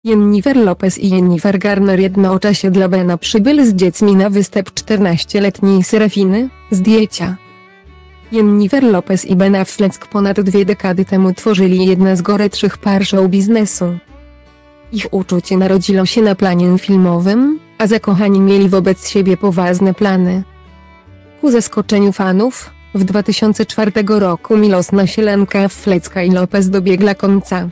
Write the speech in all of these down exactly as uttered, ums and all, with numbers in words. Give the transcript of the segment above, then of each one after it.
Jennifer Lopez i Jennifer Garner jednocześnie dla Bena przybyli z dziećmi na występ czternastoletniej Serafiny. Zdjęcia. Jennifer Lopez i Ben Affleck ponad dwie dekady temu tworzyli jedne z gorętszych par show biznesu. Ich uczucie narodziło się na planie filmowym, a zakochani mieli wobec siebie poważne plany. Ku zaskoczeniu fanów, w dwa tysiące czwartym roku miłosna sielanka Afflecka i Lopez dobiegła końca.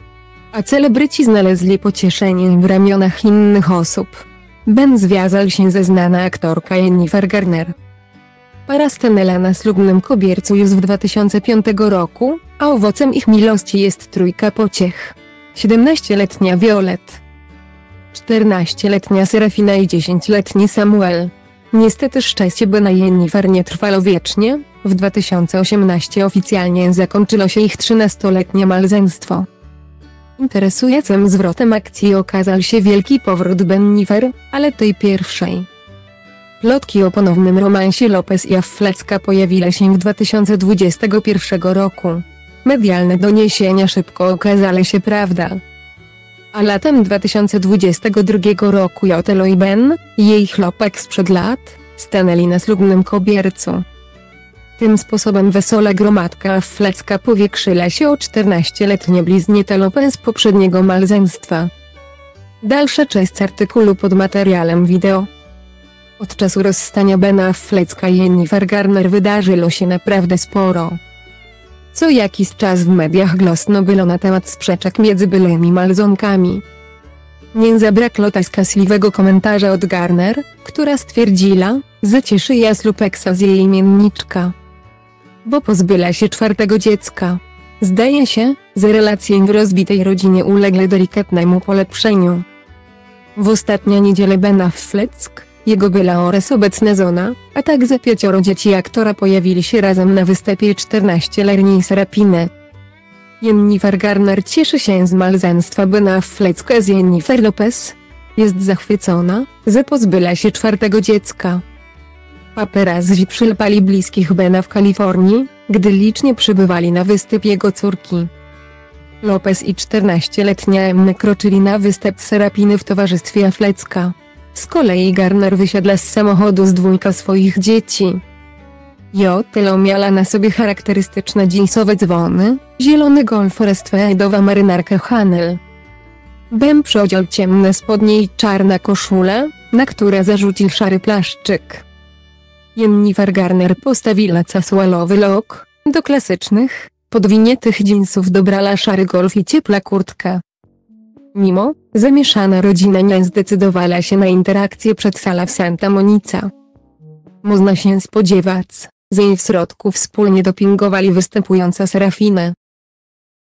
A celebryci znaleźli pocieszenie w ramionach innych osób. Ben związał się ze znaną aktorką Jennifer Garner. Para stanęła na ślubnym kobiercu już w dwa tysiące piątym roku, a owocem ich miłości jest trójka pociech. siedemnastoletnia Violet, czternastoletnia Serafina i dziesięcioletni Samuel. Niestety szczęście Bena i Jennifer nie trwało wiecznie, w dwa tysiące osiemnastym oficjalnie zakończyło się ich trzynastoletnie małżeństwo. Interesującym zwrotem akcji okazał się wielki powrót Jennifer, ale tej pierwszej. Plotki o ponownym romansie Lopez i Afflecka pojawiły się w dwa tysiące dwudziestym pierwszym roku. Medialne doniesienia szybko okazały się prawdą. A latem dwa tysiące dwudziestego drugiego roku Jotelo i Ben, jej chłopak sprzed lat, stanęli na ślubnym kobiercu. Tym sposobem wesoła gromadka Afflecka powiększyła się o czternastoletnie bliźnięta Lopez poprzedniego małżeństwa. Dalsza część artykułu pod materiałem wideo. Od czasu rozstania Bena Afflecka i Jennifer Garner wydarzyło się naprawdę sporo. Co jakiś czas w mediach głośno było na temat sprzeczek między byłymi małżonkami. Nie zabrakło skazliwego komentarza od Garner, która stwierdziła, że cieszy ją ślub eksa z jej imienniczka, bo pozbyła się czwartego dziecka. Zdaje się, że relacje w rozbitej rodzinie uległy delikatnemu polepszeniu. W ostatnią niedzielę Ben Affleck, jego była oraz obecna żona, a także pięcioro dzieci aktora pojawili się razem na występie czternastoletniej Serafiny. Jennifer Garner cieszy się z małżeństwa Bena Afflecka z Jennifer Lopez. Jest zachwycona, że pozbyła się czwartego dziecka. Paparazzi przylepali bliskich Bena w Kalifornii, gdy licznie przybywali na występ jego córki. Lopez i czternastoletnia Emma kroczyli na występ Serafiny w towarzystwie Afflecka. Z kolei Garner wysiadła z samochodu z dwójką swoich dzieci. Jotelo miała na sobie charakterystyczne dżinsowe dzwony, zielony golf oraz tweedowa marynarka Chanel. Ben przeodział ciemne spodnie i czarna koszula, na które zarzucił szary płaszczyk. Jennifer Garner postawiła casualowy look, do klasycznych, podwiniętych dżinsów dobrała szary golf i ciepła kurtka. Mimo, zamieszana rodzina nie zdecydowała się na interakcję przed salą w Santa Monica. Można się spodziewać, że w środku wspólnie dopingowali występująca Serafinę.